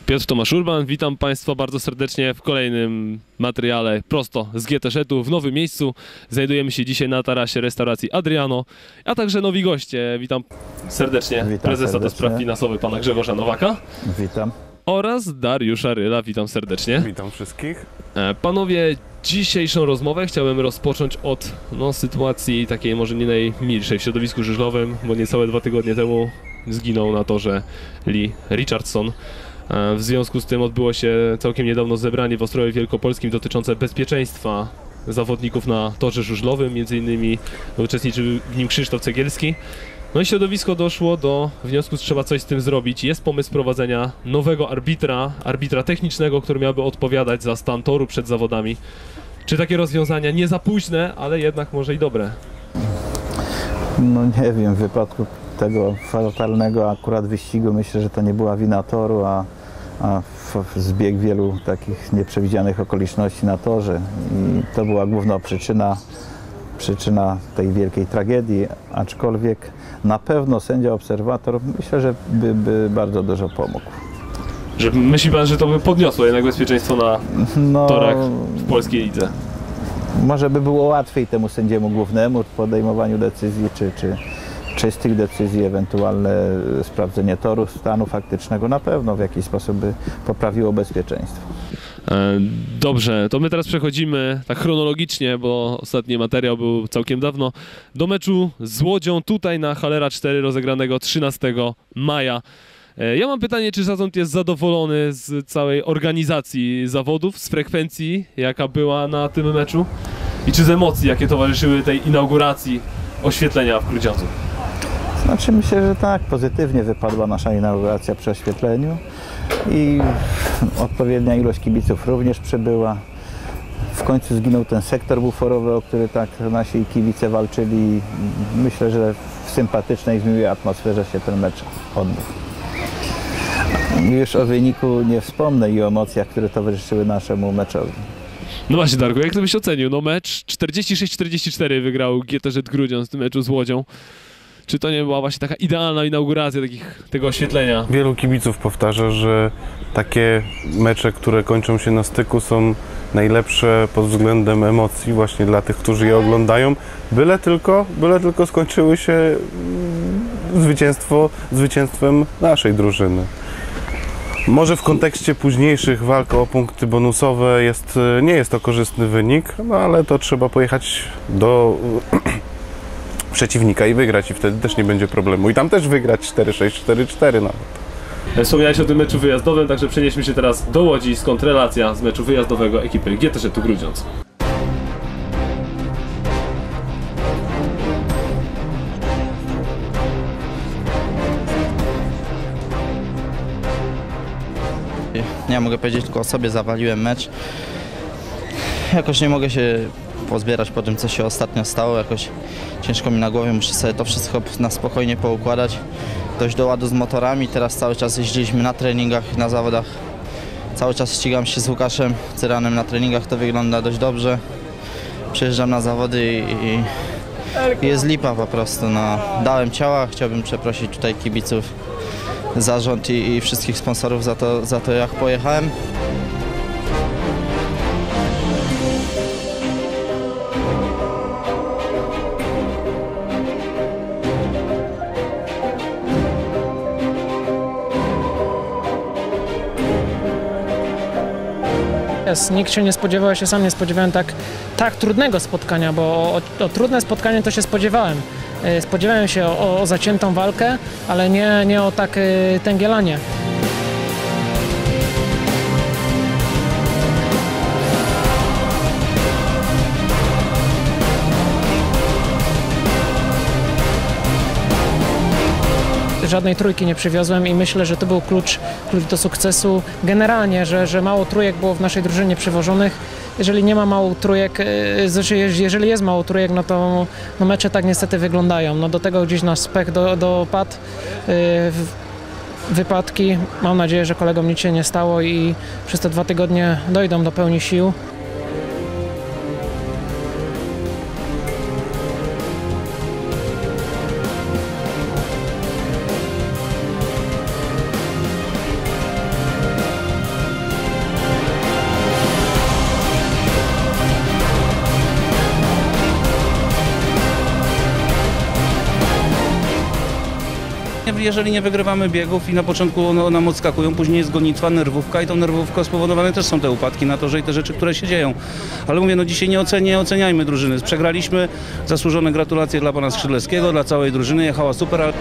Piotr Tomasz Urban, witam Państwa bardzo serdecznie w kolejnym materiale prosto z GT-Shetu w nowym miejscu. Znajdujemy się dzisiaj na tarasie restauracji Adriano, a także nowi goście. Witam serdecznie prezesa do spraw finansowych pana Grzegorza Nowaka. Witam. Oraz Dariusza Ryla, witam serdecznie. Witam wszystkich. Panowie, dzisiejszą rozmowę chciałem rozpocząć od sytuacji takiej może nie najmilszej w środowisku żużlowym, bo niecałe 2 tygodnie temu zginął na torze Lee Richardson. W związku z tym odbyło się całkiem niedawno zebranie w Ostrowie Wielkopolskim dotyczące bezpieczeństwa zawodników na torze żużlowym, między innymi uczestniczył w nim Krzysztof Cegielski. No i środowisko doszło do wniosku, że trzeba coś z tym zrobić. Jest pomysł prowadzenia nowego arbitra technicznego, który miałby odpowiadać za stan toru przed zawodami. Czy takie rozwiązania nie za późne, ale jednak może i dobre? No nie wiem, w wypadku tego fatalnego akurat wyścigu myślę, że to nie była wina toru, a zbieg wielu takich nieprzewidzianych okoliczności na torze. I to była główna przyczyna tej wielkiej tragedii, aczkolwiek na pewno sędzia obserwator myślę, że by bardzo dużo pomógł. Myśli pan, że to by podniosło jednak bezpieczeństwo na torach w polskiej lidze? Może by było łatwiej temu sędziemu głównemu w podejmowaniu decyzji, czy z tych decyzji ewentualne sprawdzenie toru, stanu faktycznego na pewno w jakiś sposób by poprawiło bezpieczeństwo. Dobrze, to my teraz przechodzimy tak chronologicznie, bo ostatni materiał był całkiem dawno, do meczu z Łodzią tutaj na Halera 4 rozegranego 13 maja. Ja mam pytanie, czy zarząd jest zadowolony z całej organizacji zawodów, z frekwencji, jaka była na tym meczu i czy z emocji, jakie towarzyszyły tej inauguracji oświetlenia w Grudziądzu? Znaczy myślę, że tak, pozytywnie wypadła nasza inauguracja przy oświetleniu i odpowiednia ilość kibiców również przybyła. W końcu zginął ten sektor buforowy, o który tak nasi kibice walczyli. Myślę, że w sympatycznej, w miłej atmosferze się ten mecz odbył. Już o wyniku nie wspomnę i o emocjach, które towarzyszyły naszemu meczowi. No właśnie, Darku, jak to byś ocenił? No mecz 46-44 wygrał GT-Jet Grudziądz w tym meczu z Łodzią. Czy to nie była właśnie taka idealna inauguracja tego oświetlenia? Wielu kibiców powtarza, że takie mecze, które kończą się na styku, są najlepsze pod względem emocji właśnie dla tych, którzy je oglądają. Byle tylko skończyły się zwycięstwem naszej drużyny. Może w kontekście późniejszych walk o punkty bonusowe nie jest to korzystny wynik, no ale to trzeba pojechać do przeciwnika i wygrać i wtedy też nie będzie problemu. I tam też wygrać 4-6, 4-4 nawet. Wspomniałeś o tym meczu wyjazdowym, także przenieśmy się teraz do Łodzi, skąd relacja z meczu wyjazdowego ekipy GT-Shetu Grudziądz. Ja mogę powiedzieć tylko o sobie, zawaliłem mecz. Jakoś nie mogę się pozbierać po tym, co się ostatnio stało. Jakoś ciężko mi na głowie, muszę sobie to wszystko na spokojnie poukładać. Dojść do ładu z motorami, teraz cały czas jeździliśmy na treningach, na zawodach. Cały czas ścigam się z Łukaszem Cyranem na treningach, to wygląda dość dobrze. Przyjeżdżam na zawody i jest lipa po prostu. No, dałem ciała, chciałbym przeprosić tutaj kibiców, zarząd i wszystkich sponsorów za to jak pojechałem. Nikt się nie spodziewał, ja się sam nie spodziewałem tak trudnego spotkania, bo o trudne spotkanie to się spodziewałem. Spodziewałem się o zaciętą walkę, ale nie o tak tęgielanie. Żadnej trójki nie przywiozłem i myślę, że to był klucz do sukcesu. Generalnie, że mało trójek było w naszej drużynie przywożonych. Jeżeli nie ma mało trójek, jeżeli jest mało trójek, no to mecze tak niestety wyglądają. No do tego gdzieś nasz pech dopadł. Wypadki. Mam nadzieję, że kolegom nic się nie stało i przez te 2 tygodnie dojdą do pełni sił. jeżeli nie wygrywamy biegów i na początku one nam odskakują, później jest gonitwa, nerwówka i tą nerwówką spowodowane też są te upadki na torze i te rzeczy, które się dzieją. Ale mówię, no dzisiaj nie oceniajmy drużyny. Przegraliśmy, zasłużone gratulacje dla pana Skrzydleckiego, dla całej drużyny, jechała super, ale...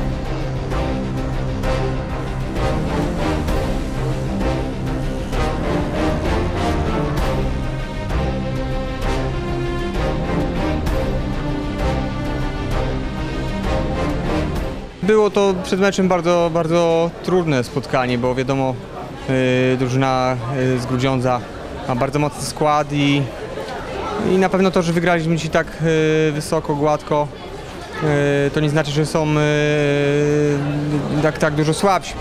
Było to przed meczem bardzo, bardzo trudne spotkanie, bo wiadomo, drużyna z Grudziądza ma bardzo mocny skład i na pewno to, że wygraliśmy dzisiaj tak wysoko, gładko, to nie znaczy, że są tak dużo słabsi.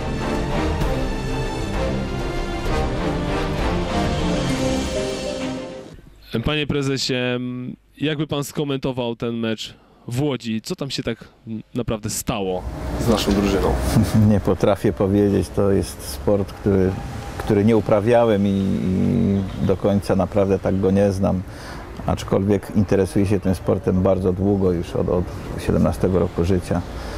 Panie prezesie, jakby pan skomentował ten mecz w Łodzi? Co tam się tak naprawdę stało z naszą drużyną? Nie potrafię powiedzieć, to jest sport, który nie uprawiałem i do końca naprawdę tak go nie znam. Aczkolwiek interesuję się tym sportem bardzo długo, już od 17 roku życia.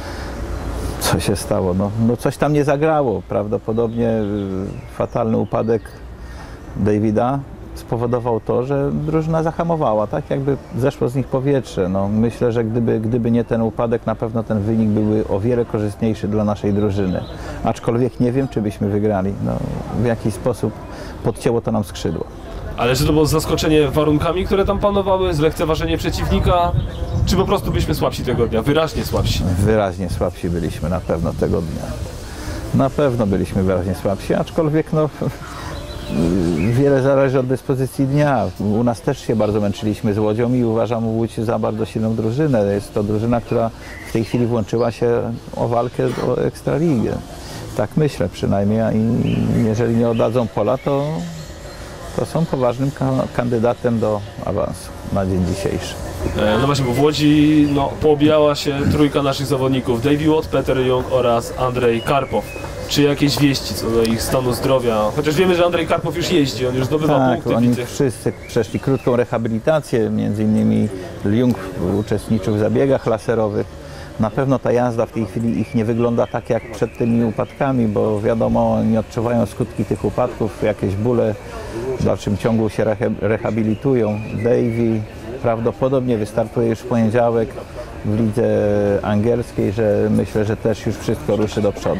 Co się stało? No coś tam nie zagrało. Prawdopodobnie fatalny upadek Davida spowodował to, że drużyna zahamowała, tak jakby zeszło z nich powietrze. No, myślę, że gdyby nie ten upadek, na pewno ten wynik byłby o wiele korzystniejszy dla naszej drużyny. Aczkolwiek nie wiem, czy byśmy wygrali. No, w jakiś sposób podcięło to nam skrzydło. Ale czy to było zaskoczenie warunkami, które tam panowały, zlekceważenie przeciwnika, czy po prostu byliśmy słabsi tego dnia, wyraźnie słabsi? Wyraźnie słabsi byliśmy na pewno tego dnia. Na pewno byliśmy wyraźnie słabsi, aczkolwiek no, wiele zależy od dyspozycji dnia. U nas też się bardzo męczyliśmy z Łodzią i uważam Łódź za bardzo silną drużynę. Jest to drużyna, która w tej chwili włączyła się o walkę o Ekstraligę. Tak myślę przynajmniej, i jeżeli nie oddadzą pola, to są poważnym kandydatem do awansu na dzień dzisiejszy. No właśnie, bo w Łodzi poobijała się trójka naszych zawodników: Davey Watt, Peter Jung oraz Andrzej Karpow. Czy jakieś wieści co do ich stanu zdrowia? Chociaż wiemy, że Andrzej Karpow już jeździ, on już zdobywa punkty. Oni wszyscy przeszli krótką rehabilitację, między innymi Jung uczestniczył w zabiegach laserowych. Na pewno ta jazda w tej chwili ich nie wygląda tak jak przed tymi upadkami, bo wiadomo, oni odczuwają skutki tych upadków, jakieś bóle, w dalszym ciągu się rehabilitują. Davey prawdopodobnie wystartuje już w poniedziałek w lidze angielskiej, że myślę, że też już wszystko ruszy do przodu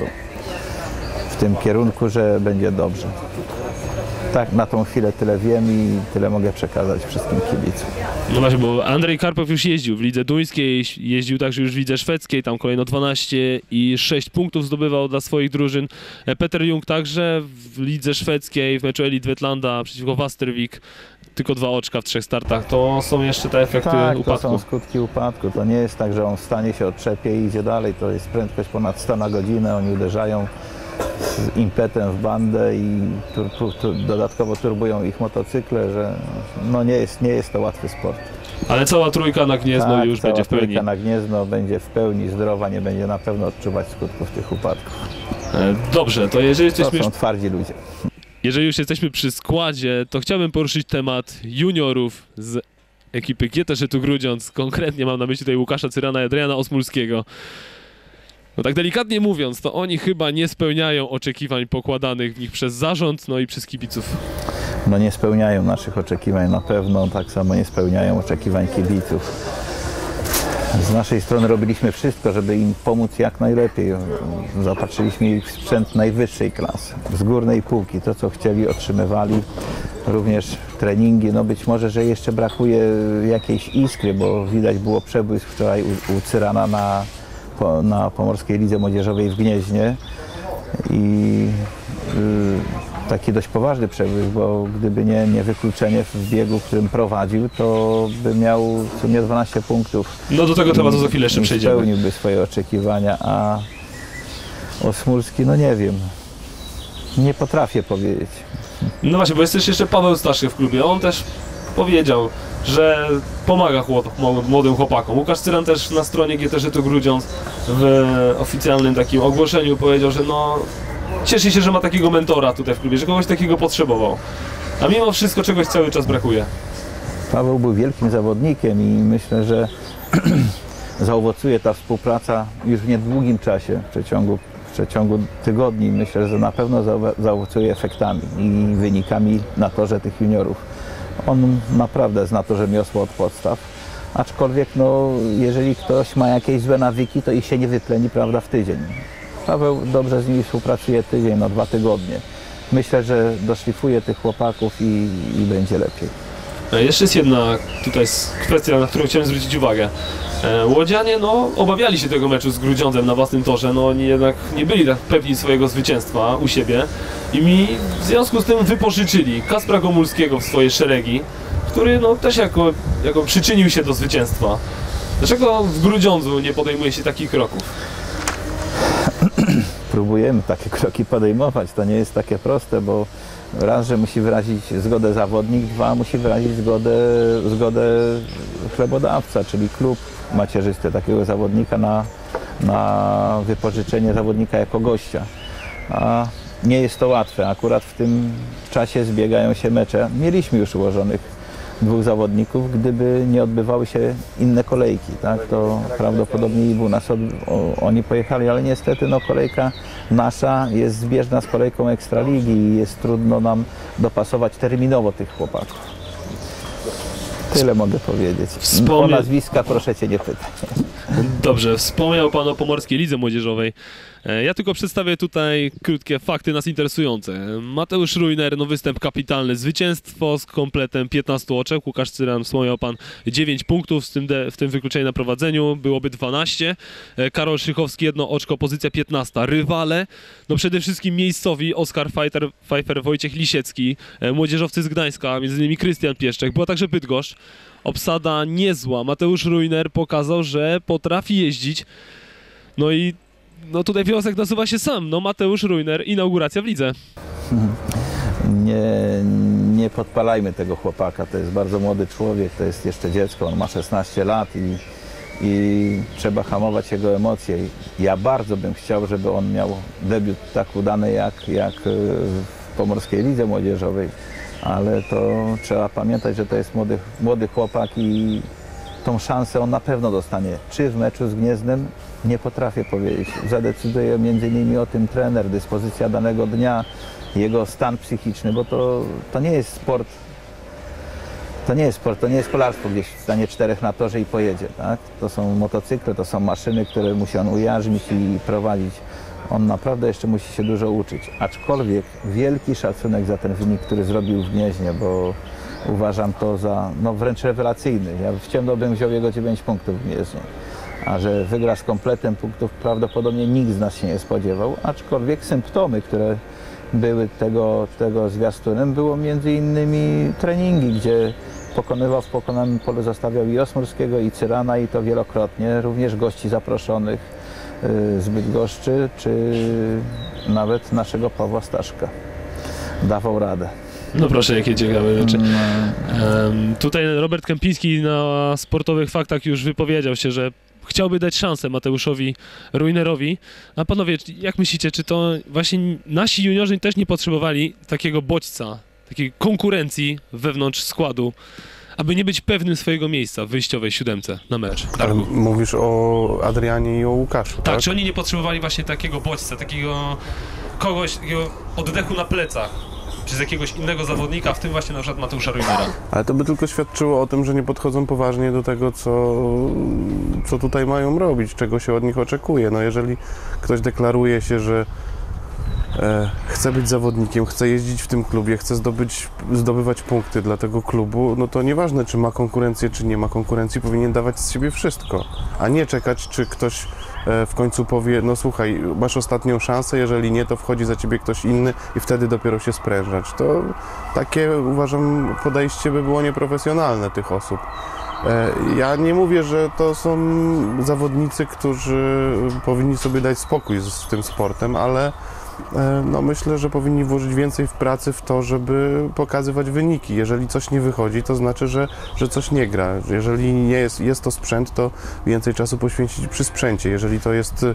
w tym kierunku, że będzie dobrze. Tak, na tą chwilę tyle wiem i tyle mogę przekazać wszystkim kibicom. No właśnie, bo Andrzej Karpow już jeździł w lidze duńskiej, jeździł także już w lidze szwedzkiej, tam kolejno 12 i 6 punktów zdobywał dla swoich drużyn. Peter Jung także w lidze szwedzkiej, w meczu Elit Wettlanda przeciwko Wastervik, tylko 2 oczka w 3 startach. To są jeszcze te efekty upadku. To są skutki upadku. To nie jest tak, że on wstanie się, otrzepie i idzie dalej. To jest prędkość ponad 100 na godzinę. Oni uderzają z impetem w bandę i dodatkowo turbują ich motocykle, że no nie jest to łatwy sport. Ale cała trójka na Gniezno już będzie w pełni. Trójka na Gniezno będzie w pełni zdrowa, nie będzie na pewno odczuwać skutków tych upadków. Dobrze, to jeżeli jesteśmy... To są twardzi ludzie. Jeżeli już jesteśmy przy składzie, to chciałbym poruszyć temat juniorów z ekipy GT Grudziądz. Konkretnie mam na myśli tutaj Łukasza Cyrana i Adriana Osmulskiego. No tak delikatnie mówiąc, to oni chyba nie spełniają oczekiwań pokładanych w nich przez zarząd, no i przez kibiców. No nie spełniają naszych oczekiwań na pewno, tak samo nie spełniają oczekiwań kibiców. Z naszej strony robiliśmy wszystko, żeby im pomóc jak najlepiej. Zaopatrzyliśmy ich w sprzęt najwyższej klasy, z górnej półki. To, co chcieli, otrzymywali. Również treningi. No być może, że jeszcze brakuje jakiejś iskry, bo widać było przebłysk wczoraj u Cyrana na Pomorskiej Lidze Młodzieżowej w Gnieźnie. I taki dość poważny przebłysk, bo gdyby nie wykluczenie w biegu, w którym prowadził, to by miał w sumie 12 punktów. No do tego tematu za chwilę jeszcze przejdziemy. Spełniłby swoje oczekiwania, a Osmulski, no nie wiem, nie potrafię powiedzieć. No właśnie, bo jest też jeszcze Paweł Staszek w klubie, on też powiedział, że pomaga młodym chłopakom. Łukasz Cyran też na stronie GT Grudziądz w oficjalnym takim ogłoszeniu powiedział, że no cieszy się, że ma takiego mentora tutaj w klubie, że kogoś takiego potrzebował. A mimo wszystko czegoś cały czas brakuje. Paweł był wielkim zawodnikiem i myślę, że zaowocuje ta współpraca już w niedługim czasie, w przeciągu tygodni. Myślę, że na pewno zaowocuje efektami i wynikami na torze tych juniorów. On naprawdę zna to rzemiosło od podstaw, aczkolwiek no, jeżeli ktoś ma jakieś złe nawyki, to ich się nie wypleni, prawda, w tydzień. Paweł dobrze z nimi współpracuje tydzień, 2 tygodnie. Myślę, że doszlifuje tych chłopaków i będzie lepiej. Jeszcze jest jedna tutaj kwestia, na którą chciałem zwrócić uwagę. Łodzianie obawiali się tego meczu z Grudziądzem na własnym torze, oni jednak nie byli tak pewni swojego zwycięstwa u siebie i w związku z tym wypożyczyli Kacpra Gomulskiego w swoje szeregi, który też jako przyczynił się do zwycięstwa. Dlaczego w Grudziądzu nie podejmuje się takich kroków? Próbujemy takie kroki podejmować, to nie jest takie proste, bo raz, że musi wyrazić zgodę zawodnik, 2, musi wyrazić zgodę chlebodawca, czyli klub macierzysty takiego zawodnika na wypożyczenie zawodnika jako gościa. A nie jest to łatwe, akurat w tym czasie zbiegają się mecze. Mieliśmy już ułożonych 2 zawodników, gdyby nie odbywały się inne kolejki, tak, to prawdopodobnie i u nas oni pojechali, ale niestety kolejka nasza jest zbieżna z kolejką Ekstraligi i jest trudno nam dopasować terminowo tych chłopaków. Tyle mogę powiedzieć. O nazwiska proszę Cię nie pytać. Dobrze, wspomniał Pan o Pomorskiej Lidze Młodzieżowej. Ja tylko przedstawię tutaj krótkie fakty nas interesujące. Mateusz Rujner, występ kapitalny, zwycięstwo z kompletem 15 oczek. Łukasz Cyran, wspomniał Pan, 9 punktów, w tym wykluczenie na prowadzeniu, byłoby 12. Karol Szychowski, 1 oczko, pozycja 15. Rywale, przede wszystkim miejscowi, Oskar Pfeiffer, Wojciech Lisiecki, młodzieżowcy z Gdańska, m.in. Krystian Pieszczek, była także Bydgoszcz. Obsada niezła. Mateusz Rujner pokazał, że potrafi jeździć. I tutaj wniosek nasuwa się sam. Mateusz Rujner, inauguracja w lidze. Nie podpalajmy tego chłopaka. To jest bardzo młody człowiek, to jest jeszcze dziecko. On ma 16 lat i trzeba hamować jego emocje. Ja bardzo bym chciał, żeby on miał debiut tak udany jak w Pomorskiej Lidze Młodzieżowej. Ale to trzeba pamiętać, że to jest młody chłopak i tą szansę on na pewno dostanie. Czy w meczu z Gniezdnem? Nie potrafię powiedzieć. Zadecyduje m.in. o tym trener, dyspozycja danego dnia, jego stan psychiczny, bo to nie jest sport. To nie jest kolarstwo, gdzieś stanie 4 na torze i pojedzie. Tak? To są motocykle, to są maszyny, które musi on ujarzmić i prowadzić. On naprawdę jeszcze musi się dużo uczyć, aczkolwiek wielki szacunek za ten wynik, który zrobił w Gnieźnie, bo uważam to za wręcz rewelacyjny. Ja w ciemno bym wziął jego 9 punktów w Gnieźnie, a że wygra z kompletem punktów prawdopodobnie nikt z nas się nie spodziewał, aczkolwiek symptomy, które były tego zwiastunem, było między innymi treningi, gdzie pokonywał w pokonanym polu, zostawiał i Osmurskiego, i Cyrana, i to wielokrotnie, również gości zaproszonych z Bydgoszczy, czy nawet naszego Pawła Staszka. Dawał radę. Proszę, jakie ciekawe rzeczy. Tutaj Robert Kępiński na Sportowych Faktach już wypowiedział się, że chciałby dać szansę Mateuszowi Rujnerowi. A panowie, jak myślicie, czy to właśnie nasi juniorzy też nie potrzebowali takiego bodźca, takiej konkurencji wewnątrz składu, aby nie być pewnym swojego miejsca w wyjściowej 7 na mecz? Ale mówisz o Adrianie i o Łukaszu, tak? Czy oni nie potrzebowali właśnie takiego bodźca, takiego kogoś, takiego oddechu na plecach przez jakiegoś innego zawodnika, w tym właśnie na przykład Mateusza Rujnera? Ale to by tylko świadczyło o tym, że nie podchodzą poważnie do tego, co tutaj mają robić, czego się od nich oczekuje. Jeżeli ktoś deklaruje się, że chce być zawodnikiem, chce jeździć w tym klubie, chce zdobywać punkty dla tego klubu, to nieważne, czy ma konkurencję, czy nie ma konkurencji, powinien dawać z siebie wszystko, a nie czekać, czy ktoś w końcu powie, słuchaj, masz ostatnią szansę, jeżeli nie, to wchodzi za ciebie ktoś inny i wtedy dopiero się sprężać. To takie, uważam, podejście by było nieprofesjonalne tych osób. Ja nie mówię, że to są zawodnicy, którzy powinni sobie dać spokój z tym sportem, ale no myślę, że powinni włożyć więcej w pracy w to, żeby pokazywać wyniki. Jeżeli coś nie wychodzi, to znaczy, że coś nie gra. Jeżeli nie jest to sprzęt, to więcej czasu poświęcić przy sprzęcie. Jeżeli to jest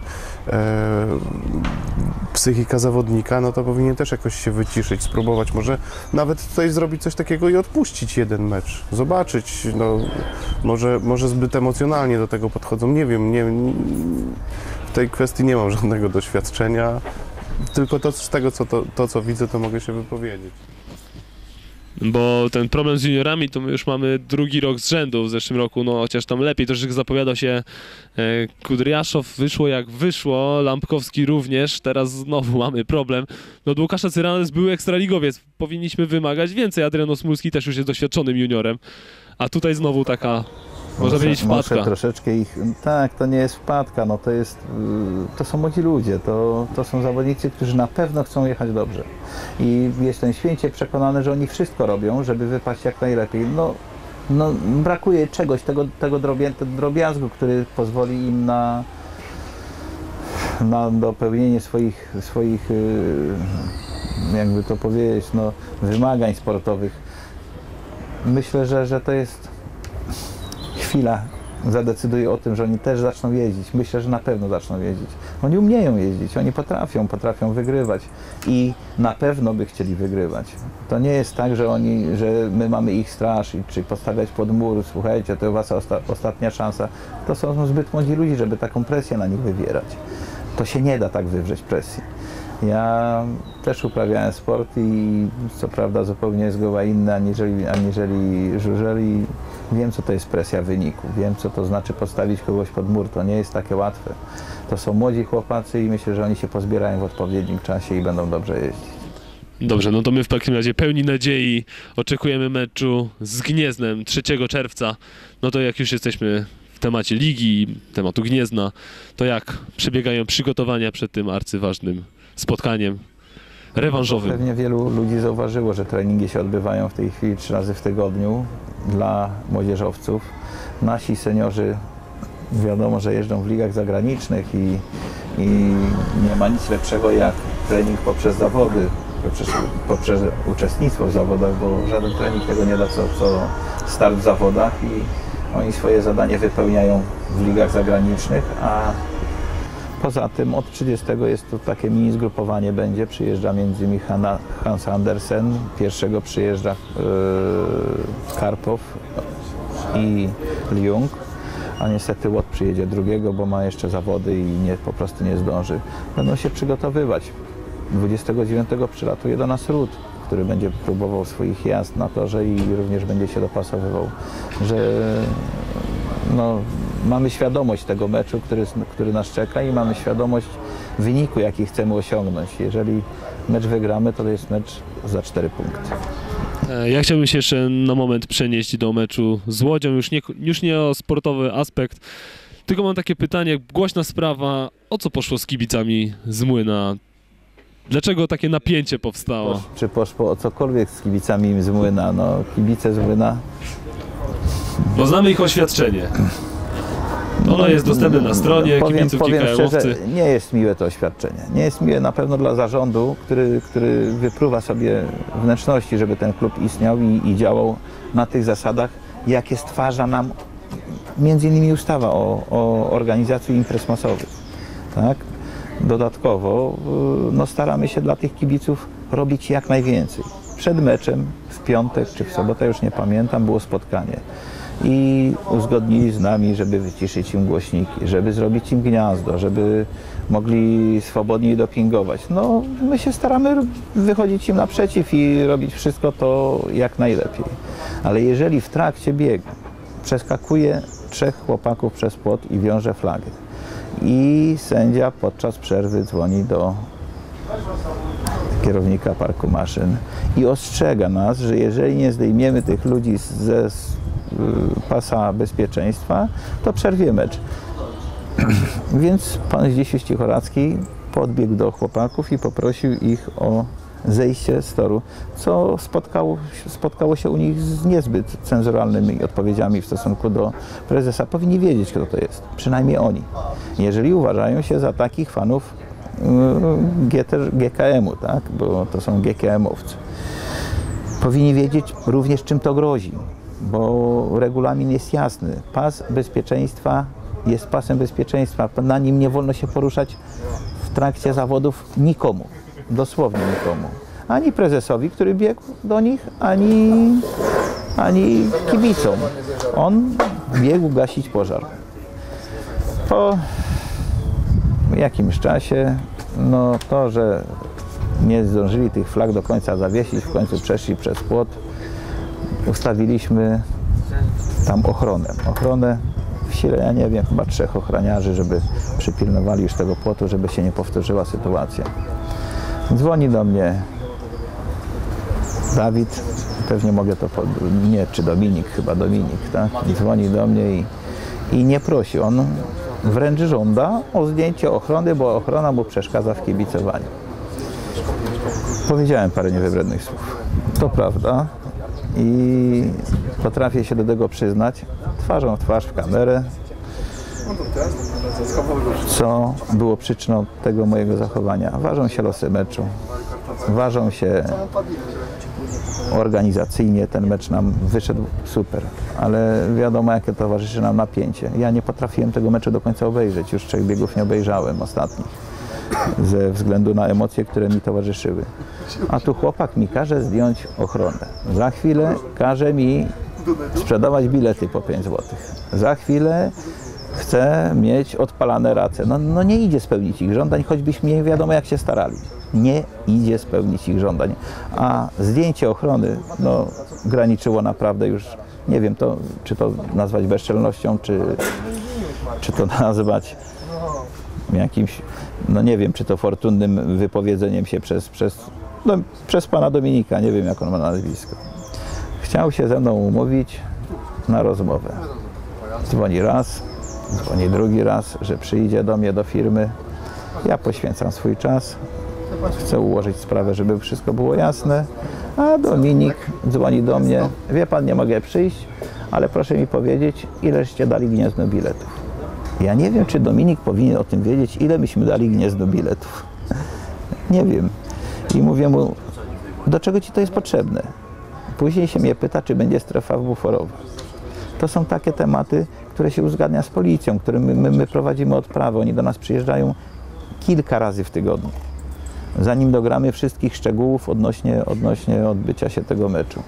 psychika zawodnika, no to powinien też jakoś się wyciszyć, spróbować może nawet tutaj zrobić coś takiego i odpuścić jeden mecz. Zobaczyć, no może zbyt emocjonalnie do tego podchodzą, nie wiem, w tej kwestii nie mam żadnego doświadczenia. Tylko z tego, co widzę, to mogę się wypowiedzieć. Bo ten problem z juniorami to my już mamy drugi rok z rzędu. W zeszłym roku, no chociaż tam lepiej troszeczkę zapowiadał się Kudryaszow, wyszło jak wyszło, Lampkowski również, teraz znowu mamy problem. No od Łukasza Cyranec był ekstraligowiec, powinniśmy wymagać więcej. Adrian Osmulski też już jest doświadczonym juniorem, a tutaj znowu taka, można powiedzieć, wpadka. Muszę troszeczkę ich, tak, to nie jest wpadka, no to są młodzi ludzie, to są zawodnicy, którzy na pewno chcą jechać dobrze. I jestem święcie przekonany, że oni wszystko robią, żeby wypaść jak najlepiej. No brakuje czegoś, tego drobiazgu, który pozwoli im na dopełnienie swoich jakby to powiedzieć, no, wymagań sportowych. Myślę, że to jest chwila zadecyduje o tym, że oni też zaczną jeździć. Myślę, że na pewno zaczną jeździć. Oni umieją jeździć, oni potrafią wygrywać i na pewno by chcieli wygrywać. To nie jest tak, że my mamy ich straż i czy postawiać pod mur, słuchajcie, to wasza ostatnia szansa. To są zbyt młodzi ludzie, żeby taką presję na nich wywierać. To się nie da tak wywrzeć presji. Ja też uprawiałem sport i co prawda zupełnie zgoła inny aniżeli żużel i wiem, co to jest presja wyniku, wiem, co to znaczy postawić kogoś pod mur, to nie jest takie łatwe. To są młodzi chłopacy i myślę, że oni się pozbierają w odpowiednim czasie i będą dobrze jeździć. Dobrze, no to my w takim razie pełni nadziei oczekujemy meczu z Gnieznem 3 czerwca. No to jak już jesteśmy w temacie ligi, tematu Gniezna, to jak przebiegają przygotowania przed tym arcyważnym spotkaniem rewanżowym? Pewnie wielu ludzi zauważyło, że treningi się odbywają w tej chwili 3 razy w tygodniu dla młodzieżowców. Nasi seniorzy wiadomo, że jeżdżą w ligach zagranicznych i nie ma nic lepszego jak trening poprzez zawody, poprzez uczestnictwo w zawodach, bo żaden trening tego nie da co start w zawodach i oni swoje zadanie wypełniają w ligach zagranicznych, a poza tym od 30 jest to takie mini zgrupowanie będzie, przyjeżdża m.in. Hans Andersen, pierwszego przyjeżdża Karpow i Ljung, a niestety Łot przyjedzie drugiego, bo ma jeszcze zawody i po prostu nie zdąży. Będą się przygotowywać. 29 przylatuje do nas Ród, który będzie próbował swoich jazd na torze i również będzie się dopasowywał, że no, mamy świadomość tego meczu, który nas czeka i mamy świadomość wyniku, jaki chcemy osiągnąć. Jeżeli mecz wygramy, to jest mecz za 4 punkty. Ja chciałbym się jeszcze na moment przenieść do meczu z Łodzią, już nie o sportowy aspekt, tylko mam takie pytanie, głośna sprawa, o co poszło z kibicami z Młyna? Dlaczego takie napięcie powstało? Czy poszło o cokolwiek z kibicami z Młyna? No, kibice z Młyna... Bo znamy ich oświadczenie. Ono jest dostępne na stronie kibiców powiem GKM-owcy. szczerze, nie jest miłe to oświadczenie. Nie jest miłe na pewno dla zarządu, który wypruwa sobie wnętrzności, żeby ten klub istniał i działał na tych zasadach, jakie stwarza nam między innymi ustawa o organizacji imprez masowych. Tak? Dodatkowo no, staramy się dla tych kibiców robić jak najwięcej. Przed meczem w piątek czy w sobotę, już nie pamiętam, było spotkanie. I uzgodnili z nami, żeby wyciszyć im głośniki, żeby zrobić im gniazdo, żeby mogli swobodniej dopingować. No, my się staramy wychodzić im naprzeciw i robić wszystko to jak najlepiej. Ale jeżeli w trakcie biegu przeskakuje 3 chłopaków przez płot i wiąże flagę i sędzia podczas przerwy dzwoni do kierownika parku maszyn i ostrzega nas, że jeżeli nie zdejmiemy tych ludzi ze pasa bezpieczeństwa, to przerwie mecz. Więc pan Zdzisiu Cichoracki podbiegł do chłopaków i poprosił ich o zejście z toru, co spotkało się u nich z niezbyt cenzuralnymi odpowiedziami w stosunku do prezesa. Powinni wiedzieć, kto to jest, przynajmniej oni. Jeżeli uważają się za takich fanów GKM-u, tak? Bo to są GKM-owcy. Powinni wiedzieć również, czym to grozi, bo regulamin jest jasny. Pas bezpieczeństwa jest pasem bezpieczeństwa. Na nim nie wolno się poruszać w trakcie zawodów nikomu, dosłownie nikomu. Ani prezesowi, który biegł do nich, ani kibicom. On biegł gasić pożar. Po jakimś czasie, no to, że nie zdążyli tych flag do końca zawiesić, w końcu przeszli przez płot, ustawiliśmy tam ochronę w sile, ja nie wiem, chyba 3 ochroniarzy, żeby przypilnowali już tego płotu, żeby się nie powtórzyła sytuacja. Dzwoni do mnie Dawid, pewnie mogę to, nie, czy Dominik, chyba Dominik, tak? Dzwoni do mnie i nie prosi, on wręcz żąda o zdjęcie ochrony, bo ochrona mu przeszkadza w kibicowaniu. Powiedziałem parę niewybrednych słów. To prawda i potrafię się do tego przyznać twarzą w twarz w kamerę, co było przyczyną tego mojego zachowania. Ważą się losy meczu, ważą się organizacyjnie, ten mecz nam wyszedł super, ale wiadomo, jakie towarzyszy nam napięcie. Ja nie potrafiłem tego meczu do końca obejrzeć, już 3 biegów nie obejrzałem ostatnich, ze względu na emocje, które mi towarzyszyły. A tu chłopak mi każe zdjąć ochronę. Za chwilę każe mi sprzedawać bilety po 5 zł. Za chwilę chce mieć odpalane race. No nie idzie spełnić ich żądań, choćbyśmy nie wiadomo jak się starali. Nie idzie spełnić ich żądań. A zdjęcie ochrony no, graniczyło naprawdę już, nie wiem, czy to nazwać bezczelnością, czy to nazwać jakimś, no nie wiem, czy to fortunnym wypowiedzeniem się przez pana Dominika, nie wiem jak on ma nazwisko. Chciał się ze mną umówić na rozmowę. Dzwoni raz, dzwoni drugi raz, że przyjdzie do mnie do firmy. Ja poświęcam swój czas, chcę ułożyć sprawę, żeby wszystko było jasne, a Dominik dzwoni do mnie, wie pan, nie mogę przyjść, ale proszę mi powiedzieć, ileście dali Gniezno biletów. Ja nie wiem, czy Dominik powinien o tym wiedzieć, ile myśmy dali Gniezno biletów. Nie wiem. I mówię mu, do czego ci to jest potrzebne? Później się mnie pyta, czy będzie strefa buforowa. To są takie tematy, które się uzgadnia z policją, które my prowadzimy odprawę. Oni do nas przyjeżdżają kilka razy w tygodniu, zanim dogramy wszystkich szczegółów odnośnie odbycia się tego meczu.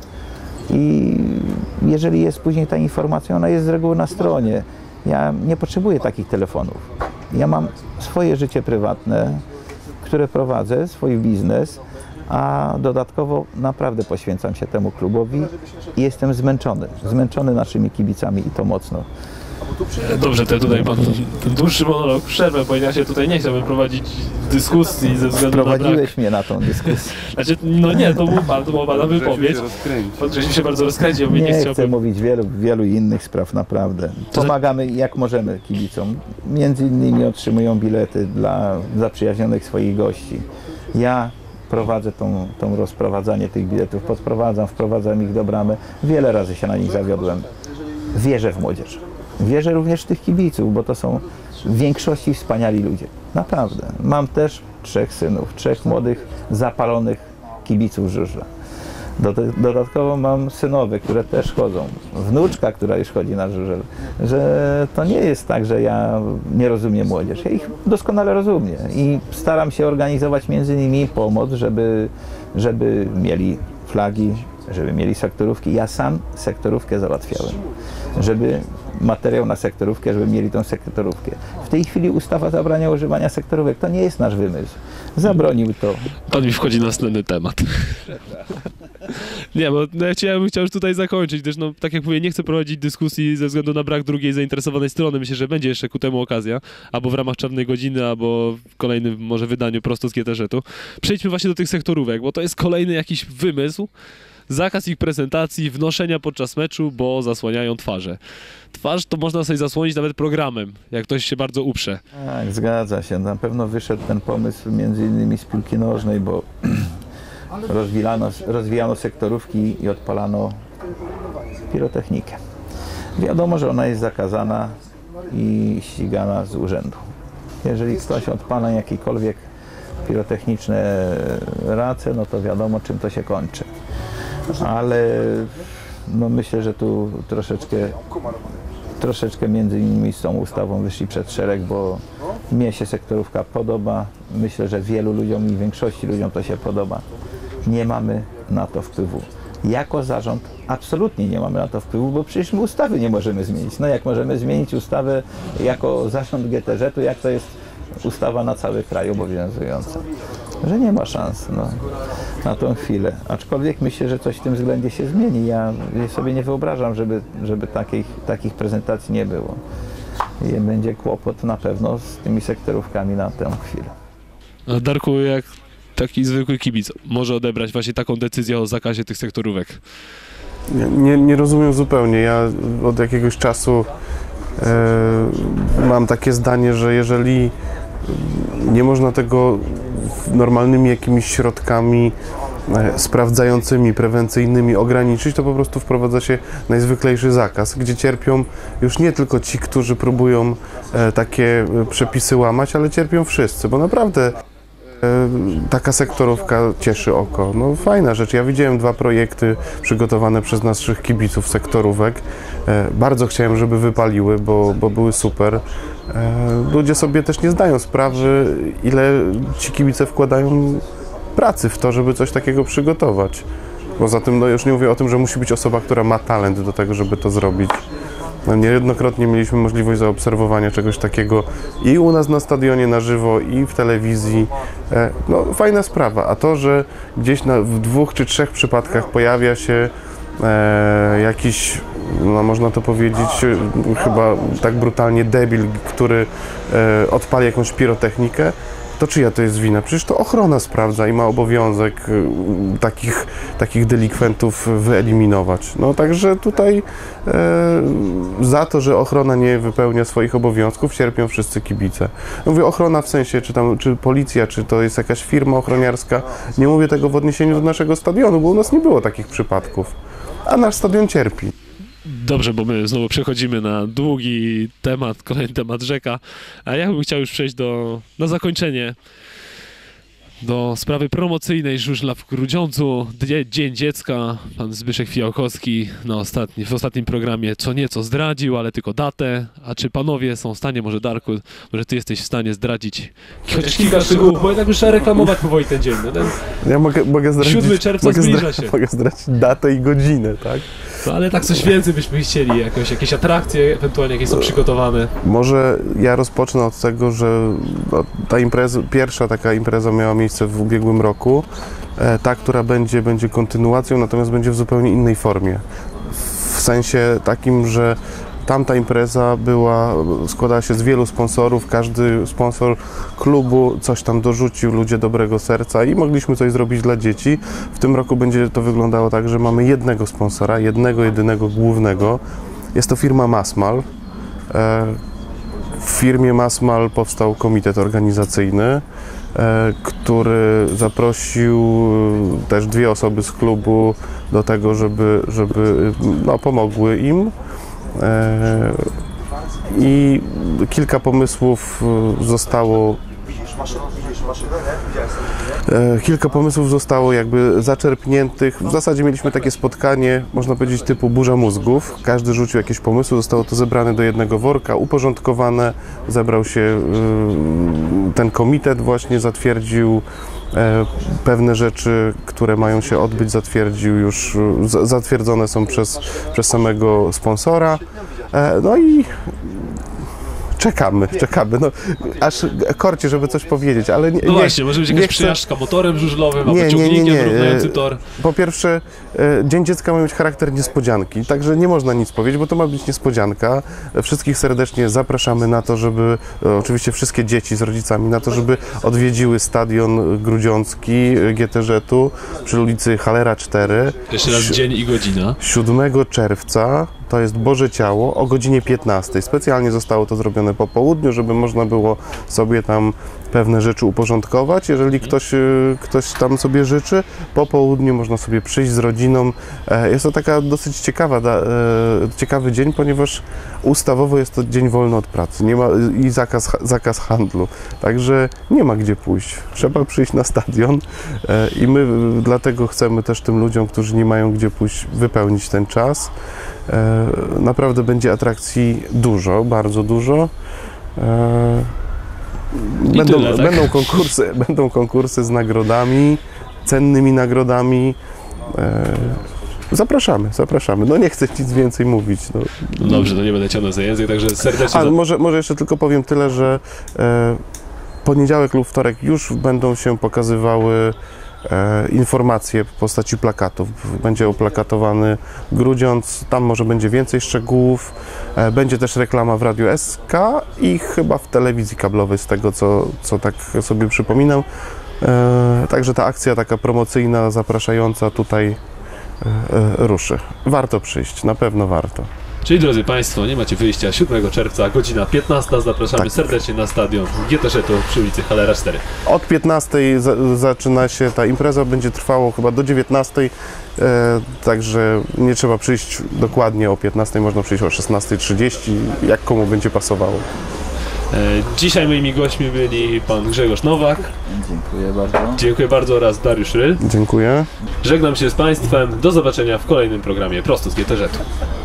I jeżeli jest później ta informacja, ona jest z reguły na stronie. Ja nie potrzebuję takich telefonów. Ja mam swoje życie prywatne, które prowadzę, swój biznes, a dodatkowo naprawdę poświęcam się temu klubowi i jestem zmęczony naszymi kibicami i to mocno. Dobrze, tutaj pan dłuższy monolog, przerwę, bo ja się tutaj nie chciałbym prowadzić dyskusji ze względu na brak. Prowadziłeś mnie na tą dyskusję. Znaczy, no nie, to była pana wypowiedź. Żeśmy się bardzo rozkręcił, bo nie chcę mówić wielu innych spraw, naprawdę. Pomagamy jak możemy kibicom. Między innymi otrzymują bilety dla zaprzyjaźnionych swoich gości. Ja prowadzę tą rozprowadzanie tych biletów, wprowadzam ich do bramy. Wiele razy się na nich zawiodłem. Wierzę w młodzież. Wierzę również w tych kibiców, bo to są w większości wspaniali ludzie. Naprawdę. Mam też 3 synów, 3 młodych, zapalonych kibiców żużla. Dodatkowo mam synowe, które też chodzą. Wnuczka, która już chodzi na żużel. Że to nie jest tak, że ja nie rozumiem młodzież. Ja ich doskonale rozumiem i staram się organizować między nimi pomoc, żeby mieli flagi, żeby mieli sektorówki. Ja sam sektorówkę załatwiałem, żeby materiał na sektorówkę, żeby mieli tą sektorówkę. W tej chwili ustawa zabrania używania sektorówek. To nie jest nasz wymysł. Zabronił to. Pan mi wchodzi na następny temat. Nie, bo ja chciałem już tutaj zakończyć, gdyż no, tak jak mówię, nie chcę prowadzić dyskusji ze względu na brak drugiej zainteresowanej strony. Myślę, że będzie jeszcze ku temu okazja, albo w ramach Czarnej Godziny, albo w kolejnym może wydaniu prosto z GTŻ-u. Przejdźmy właśnie do tych sektorówek, bo to jest kolejny jakiś wymysł. Zakaz ich prezentacji, wnoszenia podczas meczu, bo zasłaniają twarze. Twarz to można sobie zasłonić nawet programem, jak ktoś się bardzo uprze. Tak, zgadza się. Na pewno wyszedł ten pomysł między innymi z piłki nożnej, bo rozwijano sektorówki i odpalano pirotechnikę. Wiadomo, że ona jest zakazana i ścigana z urzędu. Jeżeli ktoś odpala jakikolwiek pirotechniczne race, no to wiadomo, czym to się kończy. Ale no myślę, że tu troszeczkę między innymi z tą ustawą wyszli przed szereg, bo mnie się sektorówka podoba. Myślę, że wielu ludziom i większości ludziom to się podoba. Nie mamy na to wpływu. Jako zarząd absolutnie nie mamy na to wpływu, bo przecież my ustawy nie możemy zmienić. No jak możemy zmienić ustawę jako zarząd GTŻ-u, jak to jest ustawa na cały kraj obowiązująca? Że nie ma szans na tą chwilę. Aczkolwiek myślę, że coś w tym względzie się zmieni. Ja sobie nie wyobrażam, żeby takich prezentacji nie było. I będzie kłopot na pewno z tymi sektorówkami na tę chwilę. A Darku, jak taki zwykły kibic może odebrać właśnie taką decyzję o zakazie tych sektorówek? Nie rozumiem zupełnie. Ja od jakiegoś czasu mam takie zdanie, że jeżeli nie można tego normalnymi jakimiś środkami sprawdzającymi, prewencyjnymi ograniczyć, to po prostu wprowadza się najzwyklejszy zakaz, gdzie cierpią już nie tylko ci, którzy próbują takie przepisy łamać, ale cierpią wszyscy, bo naprawdę taka sektorówka cieszy oko. No fajna rzecz. Ja widziałem 2 projekty przygotowane przez naszych kibiców sektorówek. Bardzo chciałem, żeby wypaliły, bo były super. Ludzie sobie też nie zdają sprawy, ile ci kibice wkładają pracy w to, żeby coś takiego przygotować. Poza tym, no już nie mówię o tym, że musi być osoba, która ma talent do tego, żeby to zrobić. No, niejednokrotnie mieliśmy możliwość zaobserwowania czegoś takiego i u nas na stadionie na żywo, i w telewizji. No, fajna sprawa. A to, że gdzieś w 2 czy 3 przypadkach pojawia się jakiś, no można to powiedzieć, chyba tak brutalnie debil, który odpali jakąś pirotechnikę, to czyja to jest wina? Przecież to ochrona sprawdza i ma obowiązek takich delikwentów wyeliminować. No także tutaj za to, że ochrona nie wypełnia swoich obowiązków, cierpią wszyscy kibice. Mówię ochrona w sensie, czy policja, czy to jest jakaś firma ochroniarska. Nie mówię tego w odniesieniu do naszego stadionu, bo u nas nie było takich przypadków. A nasz stadion cierpi. Dobrze, bo my znowu przechodzimy na długi temat, kolejny temat rzeka, a ja bym chciał już przejść na zakończenie do sprawy promocyjnej żużla w Grudziądzu. Dzień Dziecka, pan Zbyszek Fijałkowski w ostatnim programie co nieco zdradził, ale tylko datę. A czy panowie są w stanie, może Darku, może ty jesteś w stanie zdradzić chociaż kilka szczegółów, bo jednak już trzeba reklamować powoli ten dzień. Ja mogę zdradzić, 7 czerwca zbliża się. Mogę zdradzić datę i godzinę, tak? No, ale tak coś więcej byśmy chcieli, jakieś atrakcje ewentualnie jakieś są przygotowane. Może ja rozpocznę od tego, że ta pierwsza taka impreza miała miejsce w ubiegłym roku. Ta, która będzie kontynuacją, natomiast będzie w zupełnie innej formie. W sensie takim, że tamta impreza składała się z wielu sponsorów, każdy sponsor klubu coś tam dorzucił, ludzie dobrego serca i mogliśmy coś zrobić dla dzieci. W tym roku będzie to wyglądało tak, że mamy jednego sponsora, jedynego głównego. Jest to firma Masmal. W firmie Masmal powstał komitet organizacyjny, który zaprosił też 2 osoby z klubu do tego, żeby pomogły im. I kilka pomysłów zostało jakby zaczerpniętych. W zasadzie mieliśmy takie spotkanie, można powiedzieć, typu burza mózgów. Każdy rzucił jakieś pomysły, zostało to zebrane do jednego worka, uporządkowane. Zebrał się ten komitet, właśnie zatwierdził pewne rzeczy, które mają się odbyć, zatwierdzone są przez samego sponsora. No i czekamy. No, aż korci, żeby coś powiedzieć, ale nie. No właśnie, może być jakaś przejażdżka motorem żużlowym, albo ciągnikiem wyrównującym tor. Po pierwsze, Dzień Dziecka ma mieć charakter niespodzianki, także nie można nic powiedzieć, bo to ma być niespodzianka. Wszystkich serdecznie zapraszamy na to, żeby, oczywiście wszystkie dzieci z rodzicami, na to, żeby odwiedziły stadion grudziącki GTŻ-u przy ulicy Halera 4. Jeszcze raz dzień i godzina. 7 czerwca. to jest Boże Ciało o godzinie 15. Specjalnie zostało to zrobione po południu, żeby można było sobie tam pewne rzeczy uporządkować. Jeżeli ktoś tam sobie życzy, po południu można sobie przyjść z rodziną. Jest to taka dosyć ciekawy dzień, ponieważ ustawowo jest to dzień wolny od pracy. Nie ma i zakaz handlu. Także nie ma gdzie pójść. Trzeba przyjść na stadion i my dlatego chcemy też tym ludziom, którzy nie mają gdzie pójść, wypełnić ten czas. Naprawdę będzie atrakcji dużo, bardzo dużo. Będą konkursy z nagrodami, cennymi nagrodami. Zapraszamy. No nie chcę nic więcej mówić. No. Dobrze, to nie będę ciągnął za język, także serdecznie... Może jeszcze tylko powiem tyle, że poniedziałek lub wtorek już będą się pokazywały informacje w postaci plakatów. Będzie oplakatowany Grudziądz, tam może będzie więcej szczegółów. Będzie też reklama w Radiu SK i chyba w telewizji kablowej, z tego co tak sobie przypominam. Także ta akcja taka promocyjna, zapraszająca tutaj ruszy. Warto przyjść, na pewno warto. Czyli drodzy Państwo, nie macie wyjścia, 7 czerwca, godzina 15, zapraszamy serdecznie na stadion GTŻ-u przy ulicy Halera 4. Od 15 zaczyna się ta impreza, będzie trwało chyba do 19, także nie trzeba przyjść dokładnie o 15, można przyjść o 16:30, jak komu będzie pasowało. Dzisiaj moimi gośćmi byli pan Grzegorz Nowak. Dziękuję bardzo. Dziękuję bardzo oraz Dariusz Ryl. Dziękuję. Żegnam się z Państwem, do zobaczenia w kolejnym programie Prosto z GTŻ-u.